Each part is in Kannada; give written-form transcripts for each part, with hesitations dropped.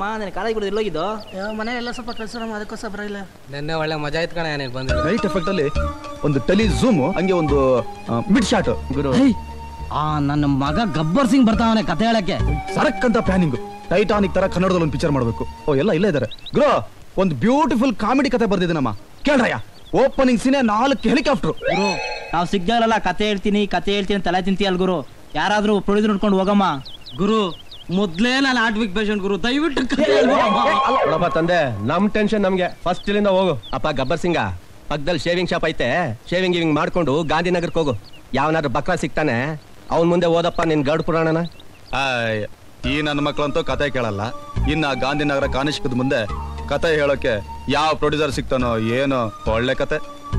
ನಾನು ಕಾಲೇಜ್ ಬಿಡೋದು ಎಲ್ಲೋಗಿದ್ದು ಮನೆ ಎಲ್ಲ ಸ್ವಲ್ಪ ಕೆಲಸ ಅದಕ್ಕೋಸ್ಕರ ಬರಲ್ಲ. ನೆನ್ನೆ ಒಳ್ಳೆ ಮಜಾ ಇತ್ತು ಕಣ ಏನೇನು ಬಂದು ನೈಟ್ ಎಫೆಕ್ಟ್ ಅಲ್ಲಿ ಒಂದು ಟೆಲಿ ಝೂಮ್ ಹಂಗೆ ಒಂದು ಮಿಡ್ ಶಾಟ್ ಗುರು. ನನ್ನ ಮಗ ಗಬ್ಬರ್ ಸಿಂಗ್ ಬರ್ತಾವನೆ ಕತೆ ಹೇಳಕ್ಕೆ. ಸರಕ್ ಅಂತ ಪ್ಲಾನಿಂಗ್ ಟೈಟಾನಿಕ್ ತರ ಕನ್ನಡದಲ್ಲಿ ಒಂದು ಪಿಕ್ಚರ್ ಮಾಡಬೇಕು. ಓ ಎಲ್ಲ ಇಲ್ಲೇ ಇದಾರೆ ಗುರು. ಒಂದು ಬ್ಯೂಟಿಫುಲ್ ಕಾಮಿಡಿ ಕತೆ ಬರ್ದಿದ್ದೀನಮ್ಮ ಕೇಳ್ರಯ್ಯ. Opening ಸೀನೆ 4 helicopter. ಗುರು ನಾವು ಸಿಗ್ದಾಗಲ್ಲ ಕತೆ ಹೇಳ್ತೀನಿ ತಲೆ ತಿಂತೀಯಲ್ ಗುರು. ಯಾರಾದ್ರೂ ಪ್ರೊಡ್ಯೂಸರ್ ನೋಡ್ಕೊಂಡು ಹೋಗಮ್ಮ. ಗುರು ಮೊದ್ಲೇ ನಾನು ಆರ್ಟ್ವಿಕ್ ಪೇಷಂಟ್ ಗುರು, ದಯವಿಟ್ಟು ತಂದೆ ನಮ್ ಟೆನ್ಷನ್ ನಮ್ಗೆ ಫಸ್ಟ್ ಇಲ್ಲಿಂದ ಹೋಗು. ಅಪ್ಪ ಗಬ್ಬರ್ ಸಿಂಗ ಪಕ್ಕದಲ್ಲಿ ಶೇವಿಂಗ್ ಶಾಪ್ ಐತೆ, ಶೇವಿಂಗ್ ಗಿವಿಂಗ್ ಮಾಡ್ಕೊಂಡು ಗಾಂಧಿನಗರಕ್ಕೆ ಹೋಗು. ಯಾವನಾದ್ರೂ ಬಕ್ರ ಸಿಗ್ತಾನೆ ಅವನ್ ಮುಂದೆ ಓದಪ್ಪ ನಿನ್ ಗರುಡ್ ಪುರಾಣನ. ಈ ನನ್ನ ಮಕ್ಕಳಂತೂ ಕತೆ ಕೇಳಲ್ಲ. ಇನ್ನ ಗಾಂಧಿನಗರ ಕಾನಿಷ್ಕದ ಮುಂದೆ ಕತೆ ಹೇಳೋಕೆ ಯಾವ ಪ್ರೊಡ್ಯೂಸರ್ ಸಿಗ್ತಾನೋ ಏನೋ. ಒಳ್ಳೆ ಕತೆ.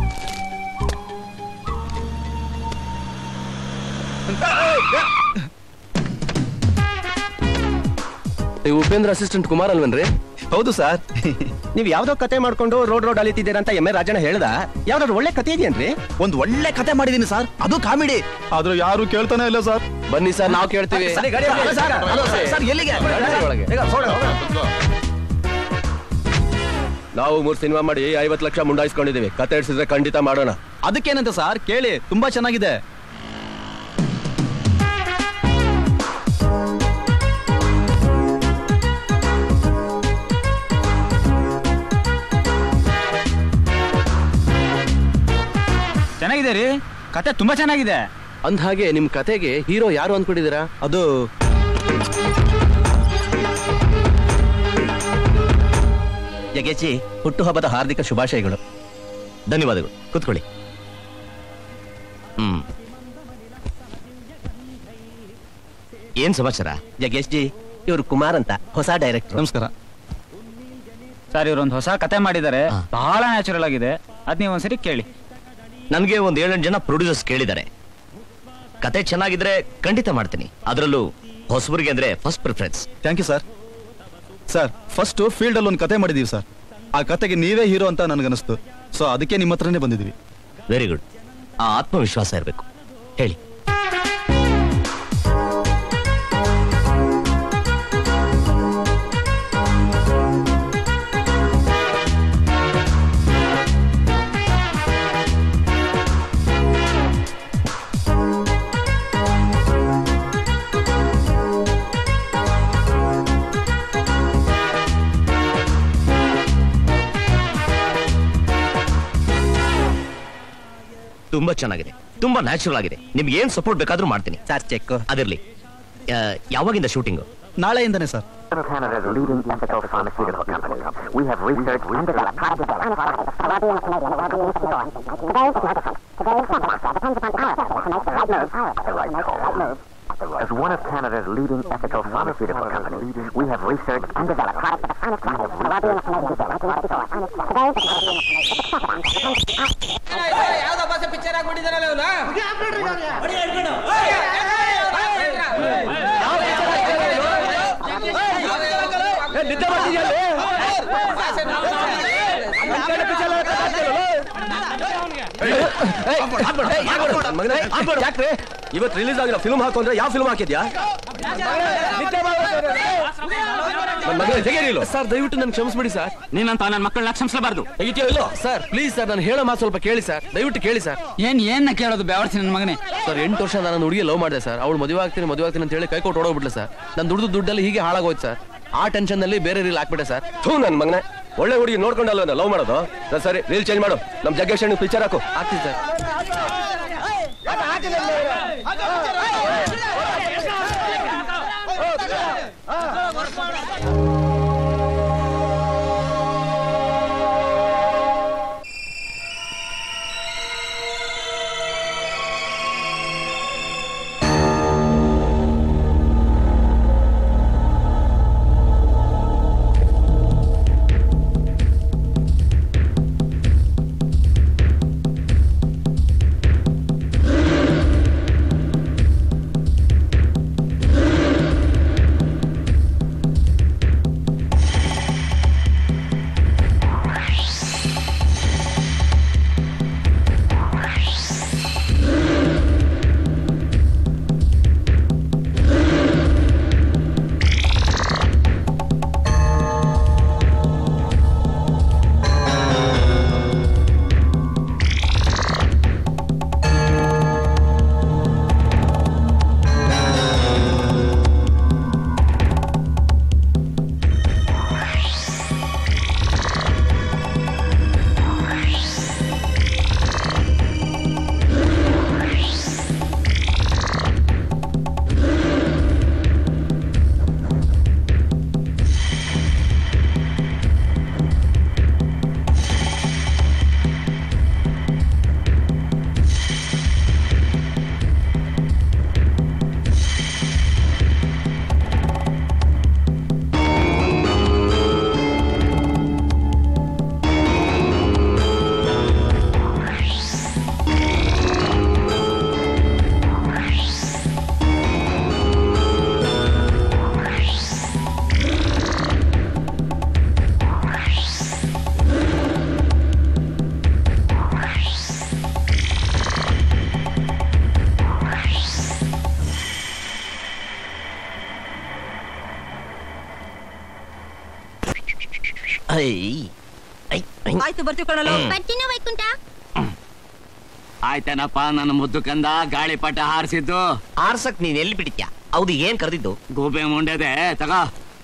ನೀವು ಉಪೇಂದ್ರ ಅಸಿಸ್ಟೆಂಟ್ ಕುಮಾರ್ ಅಲ್ವೇನ್ರಿ? ಹೌದು ಸರ್. ನೀವ್ ಯಾವ್ದೋ ಕತೆ ಮಾಡ್ಕೊಂಡು ರೋಡ್ ಅಲಿತಿದ್ದೀರಾ ಅಂತ ಎಂ ಎ ರಾಜಣ್ಣ ಹೇಳ್ದ. ಯಾವ್ದಾದ್ರು ಒಳ್ಳೆ ಕತೆ ಇದೆಯೇನ್ರಿ? ಒಂದು ಒಳ್ಳೆ ಕತೆ ಮಾಡಿದೀನಿ ಸರ್, ಅದು ಕಾಮಿಡಿ. ಆದ್ರೂ ಯಾರು ಕೇಳ್ತಾನೆ ಇಲ್ಲ ಸರ್. ಬನ್ನಿ ಸರ್, ನಾವು ಕೇಳ್ತೀವಿ. ನಾವು 3 ಸಿನಿಮಾ ಮಾಡಿ 50 ಲಕ್ಷ ಮುಂಡಾಯಿಸ್ಕೊಂಡಿದೀವಿ. ಕತೆ ಇಡ್ಸಿದ್ರೆ ಖಂಡಿತ ಮಾಡೋಣ. ಅದಕ್ಕೇನಂತ ಸರ್ ಕೇಳಿ, ತುಂಬಾ ಚೆನ್ನಾಗಿದೆ. ಚೆನ್ನಾಗಿದೆ ರೀ ಕತೆ, ತುಂಬಾ ಚೆನ್ನಾಗಿದೆ. ಅಂದ ಹಾಗೆ ನಿಮ್ ಕತೆಗೆ ಹೀರೋ ಯಾರು ಅಂದ್ಕೊಂಡಿದ್ದೀರಾ? ಅದು ಯಗೇಚಿ, ಹುಟ್ಟುಹಬ್ಬದ ಹಾರ್ದಿಕ ಶುಭಾಶಯಗಳು. ಧನ್ಯವಾದಗಳು. ಕೂತ್ಕೊಳ್ಳಿ. ಏನ್ ಸಮಾಚಾರ? ಯಗೇಶ್ ಜಿ, ಇವರು ಕುಮಾರ್ ಅಂತ ಹೊಸ ಡೈರೆಕ್ಟರ್. ನಮಸ್ಕಾರ ಸರ್. ಇವ್ರೊಂದು ಹೊಸ ಕತೆ ಮಾಡಿದ್ದಾರೆ, ಬಹಳ ನ್ಯಾಚುರಲ್ ಆಗಿದೆ. ಅದ್ ನೀವು ಒಂದ್ಸರಿ ಕೇಳಿ. ನನಗೆ ಒಂದು 7-8 ಜನ ಪ್ರೊಡ್ಯೂಸರ್ಸ್ ಕೇಳಿದ್ದಾರೆ. ಕತೆ ಚೆನ್ನಾಗಿದ್ರೆ ಖಂಡಿತ ಮಾಡ್ತೀನಿ. ಅದರಲ್ಲೂ ಹೊಸಬರಿಗೆ ಅಂದ್ರೆ first preference. Thank you sir. Sir first field ಅಲ್ಲಿ ಒಂದು ಕತೆ ಮಾಡಿದೀವಿ ಸರ್. ಆ ಕತೆಗೆ ನೀವೇ ಹೀರೋ ಅಂತ ನನಗನ್ನಿಸ್ತು. ಸೊ ಅದಕ್ಕೆ ನಿಮ್ಮ ಹತ್ರನೇ ಬಂದಿದ್ದೀವಿ. Very good. ಆ ಆತ್ಮವಿಶ್ವಾಸ ಇರಬೇಕು. ಹೇಳಿ. ತುಂಬಾ ಚೆನ್ನಾಗಿದೆ, ತುಂಬಾ ನ್ಯಾಚುರಲ್ ಆಗಿದೆ. ನಿಮ್ಗೆ ಏನ್ ಸಪೋರ್ಟ್ ಬೇಕಾದ್ರೂ ಮಾಡ್ತೀನಿ. ಸರ್ ಚೆಕ್ ಅದಿರ್ಲಿ. ಯಾವಾಗಿಂದ ಶೂಟಿಂಗು? ನಾಳೆಯಿಂದನೇ sir. Canada's leading ethical pharmaceutical company. We have researched and developed products that depends upon our the right move. As one of Canada's leading ethical pharmaceutical companies, we have researched and developed products that ಇವತ್ತು ರಿಲೀಸ್ ಆಗಿರೋ ಫಿಲ್ಮ್ ಹಾಕು ಅಂದ್ರೆ ಯಾವ ಫಿಲ್ಮ್ ಹಾಕಿದ್ಯಾ? ಸರ್ ದಯವಿಟ್ಟು ನನ್ ಕ್ಷಮಿಸ್ಬಿಡಿ ಸರ್. ನೀನಂತ ನನ್ನ ಮಕ್ಕಳನ್ನ ಕ್ಷಮಿಸಬಾರ್ದು. ಇಲ್ಲೋ ಸರ್, ಪ್ಲೀಸ್ ಸರ್, ನಾನು ಹೇಳೋ ಮಾತು ಸ್ವಲ್ಪ ಕೇಳಿ ಸರ್. ದಯವಿಟ್ಟು ಕೇಳಿ ಸರ್. ಏನ್ ಕೇಳೋದು ಬೇವರ್ಸಿ ನನ್ನ ಮಗನೇ. ಸರ್ 8 ವರ್ಷ ನಾನು ಹುಡುಗಿ ಲವ್ ಮಾಡಿದೆ ಸರ್. ಅವಳು ಮದುವೆ ಆಗ್ತೀನಿ ಅಂತ ಹೇಳಿ ಕೈ ಕೊಟ್ಟು ಓಡೋಗ್ಬಿಟ್ಲೆ ಸರ್. ನಾನು ದುಡ್ಡಲ್ಲಿ ಹೀಗೆ ಹಾಳಾಗೋಯ್ತು ಸರ್. ಆ ಟೆನ್ಷನ್ ನಲ್ಲಿ ಬೇರೆ ರೀಲ್ ಹಾಕ್ಬಿಟ್ಟೆ ಸರ್. ನನ್ ಮಗನೇ, ಒಳ್ಳೆ ಹುಡುಗಿ ನೋಡ್ಕೊಂಡಲ್ಲ ಲವ್ ಮಾಡೋದು. ಸರಿ ರೀಲ್ ಚೇಂಜ್ ಮಾಡು. ನಮ್ ಜಗ್ಗೇಶ್ ಪಿಕ್ಚರ್ ಹಾಕು. ಆಗ್ತೀನಿ ಸರ್. ಆಯ್ತು ಬರ್ತೀವಿ ಕಣಲ್ಲ ಬರ್ತೀನಿ ವೈಕುಂಠ. ಆಯ್ತೇನಪ್ಪ ನನ್ನ ಮುದ್ದು ಕಂದ ಗಾಳಿಪಟ ಹಾರಿಸಿದ್ದು. ಆರ್ಸಕ್ ನೀನ್ ಎಲ್ಲಿ ಬಿಟ್ಟಿದ್ಯಾ? ಹೌದು ಏನ್ ಕರೆದಿದ್ದು? ಗೂಬೆ ಮುಂಡೆದೆ ತಗೋ.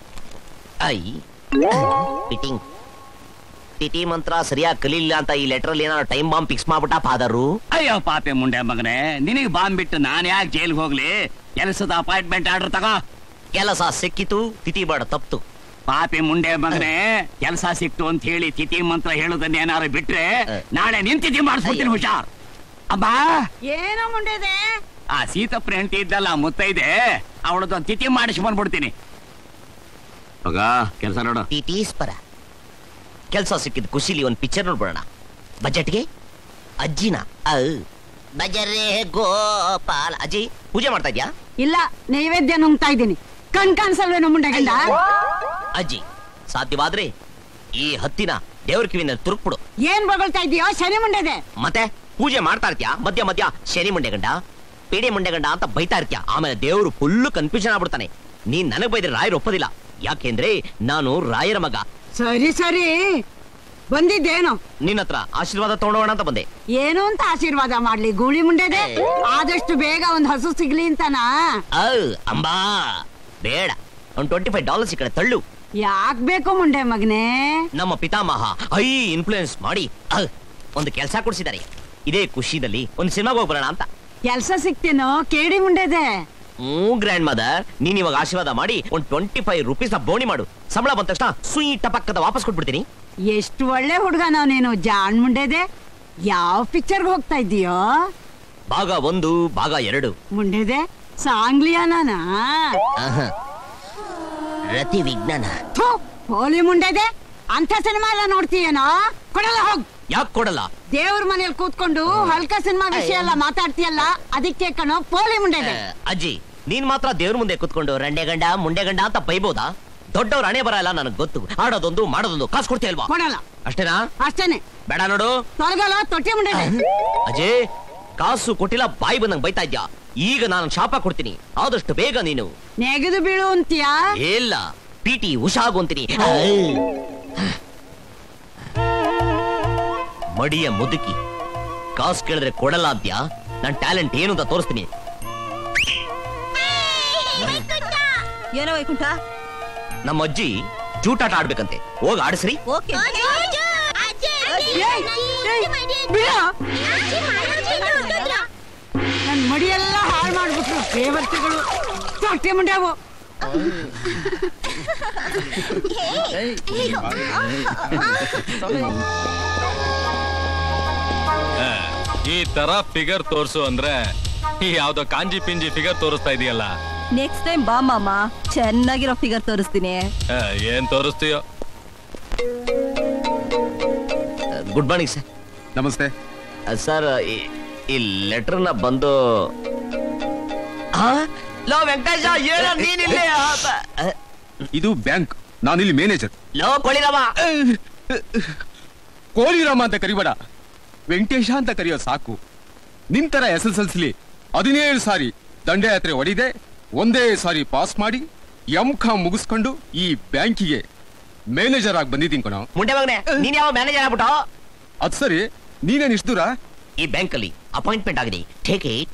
ಫಿಟ್ಟಿಂಗ್ ತಿಥಿ ಮಂತ್ರ ಸರಿಯಾಗಿ ಕಲೀಲಿಲ್ಲ ಅಂತ ಈ ಲೆಟರ್ ಅಲ್ಲಿ ಏನಾದ್ರು ಟೈಮ್ ಬಾಂಬ್ ಫಿಕ್ಸ್ ಮಾಡ್ಬಿಟ್ಟ ಫಾದರು. ಅಯ್ಯೋ ಪಾಪೆ ಮುಂಡೆ ಮಗನೇ, ನಿನಗೆ ಬಾಂಬ್ ಬಿಟ್ಟು ನಾನ್ ಯಾಕೆ ಜೈಲ್ಗೆ ಹೋಗ್ಲಿ? ಕೆಲಸದ ಅಪಾಯಿಂಟ್ಮೆಂಟ್ ಆರ್ಡರ್ ತಗೋ. ಕೆಲಸ ಸಿಕ್ಕಿತು, ತಿಥಿ ಬೇಡ ತಪ್ತು. ಪಾಪಿ ಮುಂಡೆ ಮಗನೇ, ಕೆಲಸ ಸಿಕ್ತು ಅಂತ ಹೇಳಿ ತಿಥಿ ಮಂತ್ರ ಹೇಳೋದನ್ನ ಏನಾರು ಬಿಟ್ರೆ ನಾಳೆ ನಿನ್ ತಿಥಿ ಮಾಡಿಸ್ಬಿಡ್ತೀನಿ. ಹುಷಾರ್. ಅಬ್ಬಾ ಏನೋ ಮುಂಡೆದೆ. ಆ ಸೀತಪ್ಪ ಹೆಂಡತಿ ಇದ್ದಲ್ಲ ಮುತ್ತೈದೆ, ಅವಳದೊಂದು ತಿಥಿ ಮಾಡಿಸಿ ಬಂದ್ಬಿಡ್ತೀನಿ. ಮಗ ಕೆಲಸ ನೋಡು. ತಿಥೀಸ್ಪರ ಕೆಲಸ ಸಿಕ್ಕಿದ್ ಖುಷಿಲಿ ಒಂದ್ ಪಿಕ್ಚರ್ ನೋಡ್ಬಿಡೋಣ. ಬಜೆಟ್ಗೆ ಅಜ್ಜಿನ ಬಜರೇ ಗೋಪಾಲ. ಅಜ್ಜಿ ಪೂಜೆ ಮಾಡ್ತಾ ಇದ್ಯಾ? ಇಲ್ಲ, ನೈವೇದ್ಯ ನುಂಗ್ತಾ ಇದ್ದೀನಿ. ಕಣ್ ಕಾಣಿಸಲ್ವೇನೋ ಮುಂಡೆ ಗಂಡ. ಅಜ್ಜಿ ಸಾಧ್ಯವಾದ್ರೆ ಈ ಹತ್ತಿನ ದೇವ್ರ ಕಿವಿನಲ್ಲಿ ತುರುಕ್ಬಿಡು. ಏನ್ ಬಗಳ್ತಾ ಇದೀಯೋ ಶನಿ ಮುಂಡೆದೆ? ಮತ್ತೆ ಪೂಜೆ ಮಾಡ್ತಾ ಇರ್ತೀಯ, ಮಧ್ಯ ಮಧ್ಯ ಶನಿ ಮುಂಡೆ ಗಂಡ ಪೇಡೆ ಮುಂಡೆ ಗಂಡ ಅಂತ ಬೈತಾ ಇರ್ತೀಯ. ಆಮೇಲೆ ದೇವ್ರು ಫುಲ್ಲು ಕನ್ಫ್ಯೂಷನ್ ಆಗ್ಬಿಡ್ತಾನೆ. ನೀನ್ ನನಗ್ ಬೈದ್ರೆ ರಾಯರು ಒಪ್ಪೋದಿಲ್ಲ. ಯಾಕೆಂದ್ರೆ ನಾನು ರಾಯರ ಮಗ. ಸರಿ ಸರಿ, ಬಂದಿದ್ದೇನೋ ನಿನ್ನ ಹತ್ರ ಆಶೀರ್ವಾದ ತಗೊಂಡೋಣ ಅಂತ ಬಂದೆ. ಏನು ಅಂತ ಆಶೀರ್ವಾದ ಮಾಡ್ಲಿ ಗೂಳಿ ಮುಂಡೆದೆ? ಆದಷ್ಟು ಬೇಗ ಒಂದ್ ಹಸು ಸಿಗ್ಲಿ ಅಂತನಾ? ಅಂಬಾ ಬೇಡ, ಒಂದ್ $25 ಈ ಕಡೆ ತಳ್ಳು. ಯಾಕ್ ಬೇಕು ಮುಂಡೆ ಮಗನೇ? ನಮ್ಮ ಪಿತಾಮಹ ಹೈ ಇನ್ಫ್ಲೂಯೆನ್ಸ್ ಮಾಡಿ ಒಂದು ಕೆಲಸ ಕೊಡ್ಸಿದ್ದಾರೆ. ಇದೇ ಖುಷಿದಲ್ಲಿ ಒಂದು ಸಿನಿಮಾಗೆ ಹೋಗಿ ಬರೋಣ ಅಂತ. ಕೆಲ್ಸ ಸಿಕ್ತೇನೋ ಕೇಳಿ ಮುಂಡೆದೆ? ಗ್ರ್ಯಾಂಡ್ ಮದರ್, ನೀನ್ ಇವಾಗ ಆಶೀರ್ವಾದ ಮಾಡಿ ಒಂದ್ $25 ಬೋಣಿ ಮಾಡು. ಸಂಬಳ ಬಂದ ತಕ್ಷಣ ಸುಯಿ ಟಪಕ್ಕದ ವಾಪಸ್ ಕೊಟ್ಬಿಡ್ತೀನಿ. ಎಷ್ಟು ಒಳ್ಳೆ ಹುಡುಗ ನೀನು ಜಾಣ್ ಮುಂಡೆದೆ. ಯಾವ ಪಿಕ್ಚರ್ಗೆ ಹೋಗ್ತಾ ಇದ್ದೀಯೋ? ಭಾಗ 1 ಭಾಗ 2. ಮುಂಡೆದೆ ಸಾಂಗ್ಲಿಯಾನ? ರತಿ ವಿಜ್ಞಾನ. ಹೋಲಿ ಮುಂಡೆದೆ, ಅಂತ ಸಿನಿಮಾ ಎಲ್ಲ ನೋಡ್ತೀಯೇನೋ? ಕೊಡಲ್ಲ ಹೋಗ್. ಯಾಕೆ ಕೊಡಲ್ಲ? ದೇವ್ರ ಮನೇಲಿ ಕೂತ್ಕೊಂಡು ಹಲ್ಕ ಸಿನಿಮಾ ವಿಷಯ ಎಲ್ಲ ಮಾತಾಡ್ತೀಯಲ್ಲ, ಅದಕ್ಕೆ ಕಣೋ ಪೋಲಿ ಮುಂಡೆದೆ. ಅಜ್ಜಿ ನೀನ್ ಮಾತ್ರ ದೇವ್ರ ಮುಂದೆ ಕೂತ್ಕೊಂಡು ರಂಡೆ ಗಂಡ ಮುಂಡೆ ಗಂಡ ಅಂತ ಬೈಬೋದಾ? ದೊಡ್ಡವ್ರ ಹಣೆ ಬರ ಎಲ್ಲ ನನಗ್ ಗೊತ್ತು. ಆಡೋದೊಂದು ಮಾಡೋದೊಂದು. ಕಾಸು ಕೊಡ್ತೀಯ ಅಲ್ವಾ? ಕೊಡಲ್ಲ. ಅಷ್ಟೇನಾ? ಅಷ್ಟೇನೆ. ಬೇಡ ನೋಡು. ತೊಲಗಲ್ಲ ತೊಟ್ಟಿ ಮುಂಡೆದೆ. ಅಜಯ್ ಕಾಸು ಕೊಟ್ಟಿಲ್ಲ, ಬಾಯಿ ಬಂದಂಗ್ ಬೈತಾ ಇದ್ಯಾ. ಈಗ ನಾನು ಶಾಪ ಕೊಡ್ತೀನಿ, ಆದಷ್ಟು ಬೇಗ ನೀನು ನೆಗೆದು ಬೀಳು ಅಂತೀಯಾ? ಇಲ್ಲ, ಪಿಟಿ ಉಷಾಗು ಅಂತೀನಿ. ಮಡಿಯ ಮುದುಕಿ ಕಾಸು ಕೇಳಿದ್ರೆ ಕೊಡಲ್ಲ ಅಂತ್ಯಾ? ನನ್ ಟ್ಯಾಲೆಂಟ್ ಏನು ಅಂತ ತೋರಿಸ್ತೀನಿ. ಏನೋ ವೈಕುಂಠ? ನಮ್ಮ ಅಜ್ಜಿ ಜೂಟಾಟ ಆಡ್ಬೇಕಂತೆ, ಹೋಗಿ ಆಡಿಸ್ರಿ. ನನ್ ಮಡಿಯೆಲ್ಲ ಹಾಳು ಮಾಡ್ಬಿಟ್ರು ದೇವತೆಗಳು. ತೊಟ್ಟಿ ಮುಂಡ್ಯಾವು. ಈ ತರ ಫಿಗರ್ ತೋರ್ಸು ಅಂದ್ರೆ ಯಾವ್ದೋ ಕಾಂಜಿ ಪಿಂಜಿ ಫಿಗರ್ ತೋರಿಸ್ತಾ ಇದೆಯಲ್ಲ. ನೆಕ್ಸ್ಟ್ ಟೈಮ್ ಬಾ ಮಾಮ, ಚೆನ್ನಾಗಿರೋ ಫಿಗರ್ ತೋರಿಸ್ತೀನಿ. ಏನ್ ತೋರಿಸ್ತೀಯೋ? Good morning sir. ನಮಸ್ತೆ ಸರ್. ಈ ಲೆಟರ್ನ ಬಂದು ಲೋ ವೆಂಕಟೇಶ, ಏನೋ ನೀನಿಲ್ಲೇ? ಇದು ಬ್ಯಾಂಕ್, ನಾನಿಲ್ಲಿ ಮ್ಯಾನೇಜರ್. ಲೋ ಕೊಳಿರಾಮ. ಕೋಳಿರಾಮ ಅಂತ ಕರಿಬೇಡ, ವೆಂಕಟೇಶ ಅಂತ ಕರೆಯೋ ಸಾಕು. ನಿಂತರ SSLC 17 ಸಾರಿ ದಂಡಯಾತ್ರೆ ಹೊಡಿದೆ, ಒಂದೇ ಸಾರಿ ಪಾಸ್ ಮಾಡಿ M.Com ಮುಗಿಸ್ಕೊಂಡು ಈ ಬ್ಯಾಂಕಿಗೆ ಮ್ಯಾನೇಜರ್ ಆಗಿ ಬಂದಿದ್ದೀನಿ ಕಣೋ. ಮುಂಡೆ ಮಗನೆ, ನೀನ್ ಯಾವ ಮ್ಯಾನೇಜರ್ ಆಗ್ಬಿಟ್ಟು? ಅದ್ ಸರಿ, ನೀನೇನ್ ಇಷ್ಟು ದೂರ? ಈ ಬ್ಯಾಂಕ್ ಅಲ್ಲಿ ಅಪಾಯಿಂಟ್ಮೆಂಟ್ ಆಗಿದೆ, ಟೇಕ್ ಇಟ್.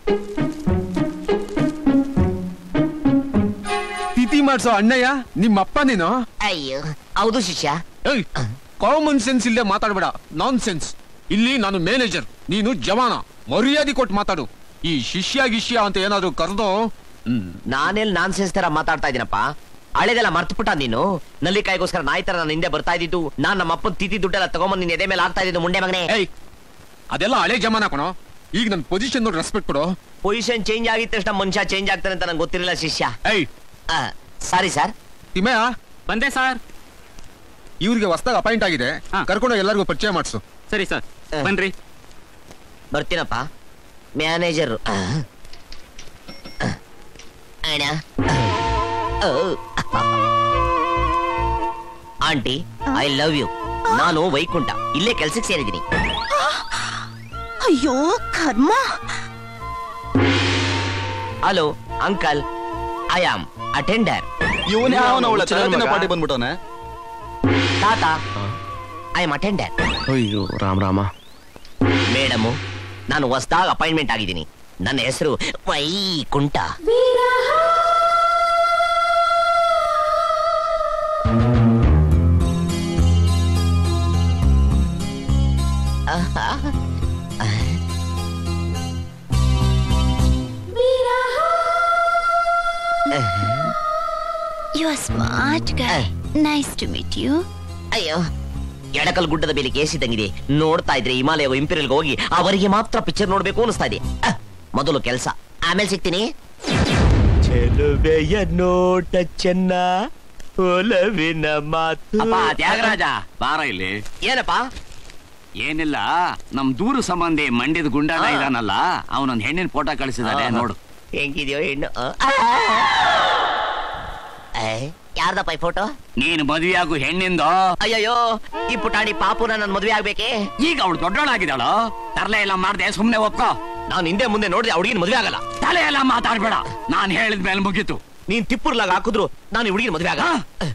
ತಿಥಿ ಮಾಡ್ಸೋ ಅಣ್ಣಯ್ಯ ನಿಮ್ಮಪ್ಪ ನೀನು? ಅಯ್ಯೋ ಹೌದು ಶಿಷ್ಯ. ಕಾಮನ್ ಸೆನ್ಸ್ ಇಲ್ಲದೆ ಮಾತಾಡ್ಬೇಡ, ನಾನ್ ಸೆನ್ಸ್. ಇಲ್ಲಿ ನಾನು ಮ್ಯಾನೇಜರ್, ನೀನು ಜವಾನ. ಮರ್ಯಾದೆ ಕೊಟ್ಟು ಮಾತಾಡು. ಈ ಶಿಷ್ಯ ಗಿಷ್ಯ ಅಂತ ಏನಾದ್ರು ಕರೆದು ನಾನೆಲ್ಲಿ ನಾನ್ ಸೆನ್ಸ್ ತರ ಮಾತಾಡ್ತಾ ಇದೀನಪ್ಪ? ಹಳೆದೆಲ್ಲ ಮರ್ತ್ಬಿಟ್ಟ ನೀನು? ನಲ್ಲಿಕಾಯಿಗೋಸ್ಕರ ನಾಯಿ ತರ ನಾನು ಹಿಂದೆ ಬರ್ತಾ ಇದ್ದಿದ್ದು, ನಾನ್ ನಮ್ಮ ಅಪ್ಪನ ತಿಥಿ ದುಡ್ಡೆಲ್ಲ ತಗೊಂಬಂದ್ ನಿನ್ ಎದೆ ಮೇಲೆ ಆಗ್ತಾ ಇದ್ದು ಮುಂಡೆ ಮಗನೇ. ಅದೆಲ್ಲ ಹಳೆ ಜಮಾನ ಕಣೋ. ಈಗ ನನ್ ಪೊಸಿಷನ್ ನೋಡಿ ರೆಸ್ಪೆಕ್ಟ್ ಕೊಡು. ಪೊಸಿಷನ್ ಚೇಂಜ್ ಆಗಿದ ತಕ್ಷಣ ಮನುಷ್ಯ ಚೇಂಜ್ ಆಗ್ತಾನೆ ಅಂತ ನಂಗೆ ಗೊತ್ತಿರಲಿಲ್ಲ ಶಿಷ್ಯ. Sorry sir. ತಿಮ್ಮಯ್ಯ ಬಂದೆ ಸರ್. ಇವ್ರಿಗೆ ಹೊಸದಾಗ ಅಪಾಯಿಂಟ್ ಆಗಿದೆ, ಕರ್ಕೊಂಡು ಎಲ್ಲರಿಗೂ ಪರಿಚಯ ಮಾಡಿಸು. ಸರಿ ಸರ್, ಬನ್ರಿ. ಬರ್ತೀನಪ್ಪ. Manager aunty, I love you. ನಾನು ವೈಕುಂಠ, ಇಲ್ಲೇ ಕೆಲ್ಸಕ್ಕೆ ಸೇರಿದ್ದೀನಿ. ಅಯ್ಯೋ ಕರ್ಮ. Hello uncle, I am attender. ಇವನೇ ಪಾರ್ಟಿ ಬಂದ್ಬಿಟ್ಟವನೆ. ತಾತ ಐ ಆಮ್ ಅಟೆಂಡರ್. ಅಯ್ಯೋ ರಾಮ್ ರಾಮ. ಮೇಡಮು, ನಾನು ಹೊಸದಾಗಿ ಅಪಾಯಿಂಟ್ಮೆಂಟ್ ಆಗಿದ್ದೀನಿ. ನನ್ನ ಹೆಸರು Vaikuntha. You are smart guy. Nice to meet you. ಅಯ್ಯೋ, ಎಡಕಲ್ ಗುಡ್ಡದ ಮೇಲೆ ಕೇಸಿದಂಗಿದೆ. ನೋಡ್ತಾ ಇದ್ರೆ ಹಿಮಾಲಯ ಇಂಪೀರಿಯಲ್ಗೆ ಹೋಗಿ ಅವರಿಗೆ ಮಾತ್ರ ಪಿಕ್ಚರ್ ನೋಡ್ಬೇಕು ಅನಿಸ್ತಾ ಇದೆ. ಮೊದಲು ಕೆಲಸ, ಆಮೇಲೆ ಸಿಗ್ತೀನಿ. ಚೆಲುವೆಯ ನೋಟ ಚೆನ್ನ, ಒಲವಿನ ಮಾತು. ಅಪ್ಪ ತ್ಯಾಗರಾಜ, ಬಾರ ಇಲ್ಲಿ. ಏನಪ್ಪ? ಏನಿಲ್ಲ, ನಮ್ ದೂರ ಸಂಬಂಧಿ ಮಂಡ್ಯದ ಗುಂಡಣ್ಣ ಇದಾನಲ್ಲ, ಅವನೊಂದ್ ಹೆಣ್ಣಿನ ಫೋಟೋ ಕಳಿಸಿದಾನೆ, ನೋಡು. ಹೆಂಗಿದ್ಯೋ ಹೆಣ್ಣು? ಯಾರ್ದಪ್ಪ ಈ ಫೋಟೋ? ನೀನು ಮದುವೆ ಆಗು ಹೆಣ್ಣಿಂದ. ಅಯ್ಯಯ್ಯೋ, ಈ ಪುಟಾಣಿ ಪಾಪುನ ನನ್ ಮದುವೆ ಆಗ್ಬೇಕೆ? ಈಗ ಅವಳು ದೊಡ್ಡವಳಾಗಿದ್ದಾಳು. ತರಲೆ ಎಲ್ಲ ಮಾಡ್ದೆ, ಸುಮ್ನೆ ಒಪ್ಕೋ. ನಾನು ಹಿಂದೆ ಮುಂದೆ ನೋಡಿದೆ, ಹುಡುಗಿನ ಮದುವೆ ಆಗಲ್ಲ. ತಲೆ ಎಲ್ಲ ಮಾತಾಡ್ಬೇಡ, ನಾನ್ ಹೇಳಿದ್ಮೇಲೆ ಮುಗೀತು. ನೀನ್ ತಿಪ್ಪುರ್ಲಾಗ ಹಾಕಿದ್ರು ನಾನು ಹುಡುಗಿನ ಮದುವೆ ಆಗ.